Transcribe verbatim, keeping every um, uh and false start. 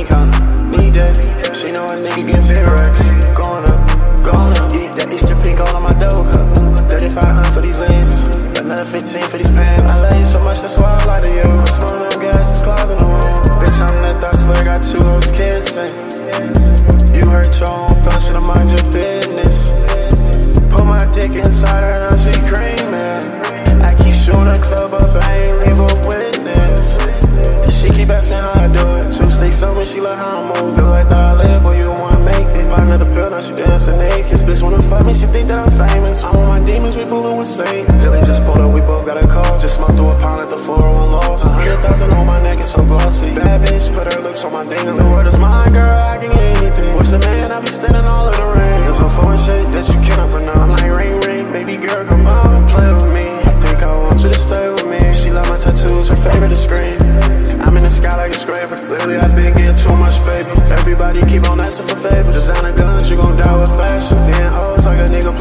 counter, need that. She know a nigga get big racks. Going up, going up. Yeah, that Easter pink all on my dough cup. thirty-five hundred for these lens, another fifteen for these pants. I love you so much, that's why I lie to you. I'm smoking on gas, it's clouds in the room. Bitch, I'm that thought slur, got two hoes kissing. You hurt your own feelings, should've mind your business. Put my dick inside her, now she creaming. I keep shooting the club up, I ain't leave a witness. She keep asking how I do it. Two sticks on me, she like how I move. Feel like that I live, boy, you wanna make it. Buy another pill, now she dancing naked. This bitch wanna fuck me, she think that I'm famous. I'm on my demons, we bullin' with Satan. Zilly just pulled up, we both got a call. Just smoked through a pound at the four oh one loft. A hundred thousand on my neck, it's so glossy. Bad bitch, put her lips on my ding. The word is mine, girl, I can get anything. What's the man, I be standing all in the rain. There's some foreign shit that you cannot pronounce. I'm like ring, ring, baby girl, come out and play with me. I think I want you to stay with me. She love my tattoos, her favorite is scream. I'm in the sky like a scraper. Lately I've been getting too much paper. Everybody keep on asking for favors. Designer guns, you gon' die with fashion. Being hoes like a nigga